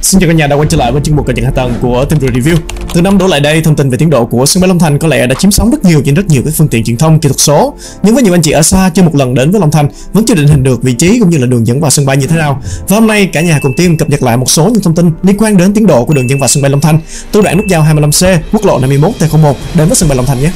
Xin chào cả nhà đã quay trở lại với chuyên mục cập nhật hạ tầng của Tin Review. Từ năm đổ lại đây, thông tin về tiến độ của sân bay Long Thành có lẽ đã chiếm sóng trên rất nhiều các phương tiện truyền thông kỹ thuật số. Nhưng với nhiều anh chị ở xa chưa một lần đến với Long Thành, vẫn chưa định hình được vị trí cũng như là đường dẫn vào sân bay như thế nào. Và hôm nay cả nhà cùng team cập nhật lại một số những thông tin liên quan đến tiến độ của đường dẫn vào sân bay Long Thành từ đoạn nút giao 25C, quốc lộ 51 T01 đến với sân bay Long Thành nhé.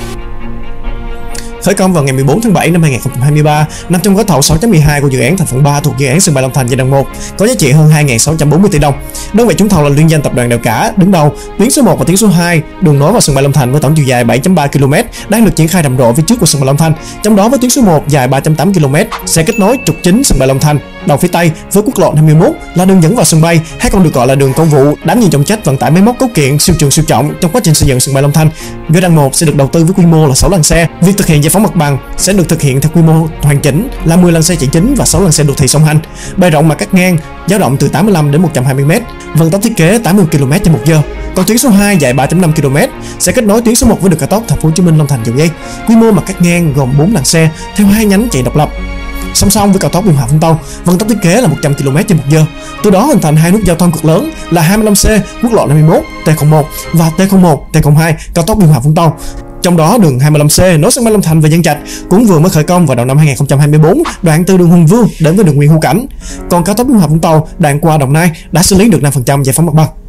Khởi công vào ngày 14 tháng 7 năm 2023, nằm trong gói thầu 6.12 của dự án thành phần 3 thuộc dự án sân bay Long Thành giai đoạn 1, có giá trị hơn 2.640 tỷ đồng. Đơn vị trúng thầu là liên danh tập đoàn Đèo Cả, đứng đầu. Tuyến số 1 và tuyến số 2 đường nối vào sân bay Long Thành với tổng chiều dài 7.3 km đang được triển khai rầm rộ phía trước của sân bay Long Thành. Trong đó với tuyến số 1 dài 3.8 km sẽ kết nối trục chính sân bay Long Thành đầu phía tây với quốc lộ 51 là đường dẫn vào sân bay, hay còn được gọi là đường công vụ, đảm nhiệm trọng trách vận tải máy móc cấu kiện siêu trường siêu trọng trong quá trình xây dựng sân bay Long Thành. Giai đoạn 1 sẽ được đầu tư với quy mô là 6 làn xe. Việc thực hiện giải phóng mặt bằng sẽ được thực hiện theo quy mô hoàn chỉnh là 10 làn xe chạy chính và 6 làn xe đô thị song hành. Bề rộng mặt cắt ngang dao động từ 85 đến 120 m, vận tốc thiết kế 80 km/h. Còn tuyến số 2 dài 3.5 km sẽ kết nối tuyến số 1 với đường cao tốc Thành phố Hồ Chí Minh Long Thành Dầu Giây. Quy mô mặt cắt ngang gồm 4 làn xe theo 2 nhánh chạy độc lập. Song song với cao tốc Biên Hòa Vũng Tàu, vận tốc thiết kế là 100 km/h. Từ đó hình thành hai nút giao thông cực lớn là 25C, quốc lộ 51 T01 và T01 T02 cao tốc Biên Hòa Vũng Tàu. Trong đó đường 25C nối sân bay Long Thành và Nhân Trạch cũng vừa mới khởi công vào đầu năm 2024, đoạn từ đường Hùng Vương đến với đường Nguyễn Hữu Cảnh. Còn cao tốc Biên Hòa Vũng Tàu đoạn qua Đồng Nai đã xử lý được 5% giải phóng mặt bằng.